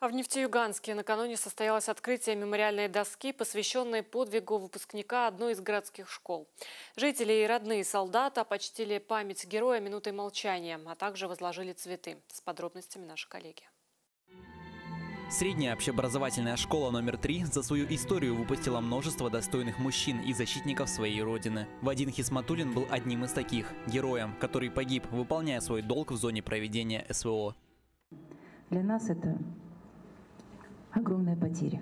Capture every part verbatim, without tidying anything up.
А в Нефтеюганске накануне состоялось открытие мемориальной доски, посвященной подвигу выпускника одной из городских школ. Жители и родные солдата почтили память героя минутой молчания, а также возложили цветы. С подробностями наши коллеги. Средняя общеобразовательная школа номер три за свою историю выпустила множество достойных мужчин и защитников своей родины. Вадим Хисматуллин был одним из таких – героем, который погиб, выполняя свой долг в зоне проведения СВО. Для нас это огромная потеря,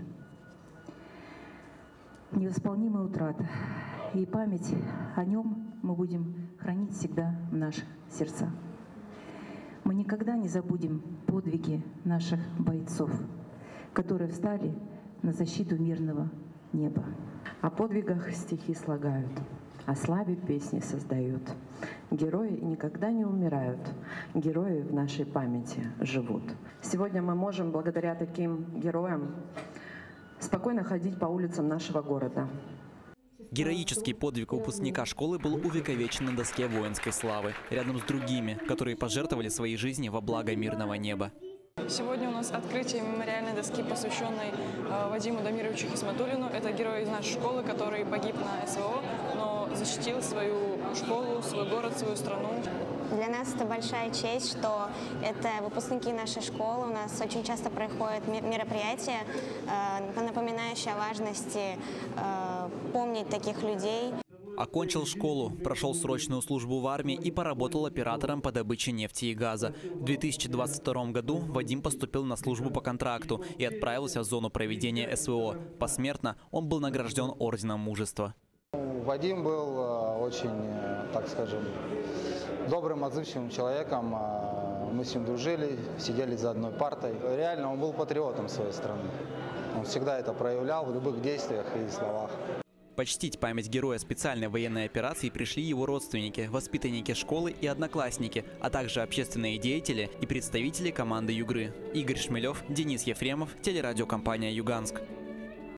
невосполнимая утрата. И память о нем мы будем хранить всегда в наших сердцах. Мы никогда не забудем подвиги наших бойцов, которые встали на защиту мирного неба. О подвигах стихи слагают, о славе песни создают. Герои никогда не умирают, герои в нашей памяти живут. Сегодня мы можем, благодаря таким героям, спокойно ходить по улицам нашего города. Героический подвиг выпускника школы был увековечен на доске воинской славы, рядом с другими, которые пожертвовали своей жизни во благо мирного неба. Сегодня у нас открытие мемориальной доски, посвященной э, Вадиму Дамировичу Хисматуллину. Это герой из нашей школы, который погиб на СВО, но защитил свою школу, свой город, свою страну. Для нас это большая честь, что это выпускники нашей школы. У нас очень часто проходят мероприятия, э, напоминающие о важности э, помнить таких людей. Окончил школу, прошел срочную службу в армии и поработал оператором по добыче нефти и газа. В две тысячи двадцать втором году Вадим поступил на службу по контракту и отправился в зону проведения СВО. Посмертно он был награжден орденом мужества. Вадим был очень, так скажем, добрым, отзывчивым человеком. Мы с ним дружили, сидели за одной партой. Реально он был патриотом своей страны. Он всегда это проявлял в любых действиях и словах. Почтить память героя специальной военной операции пришли его родственники, воспитанники школы и одноклассники, а также общественные деятели и представители команды Югры. Игорь Шмелев, Денис Ефремов, телерадиокомпания «Юганск».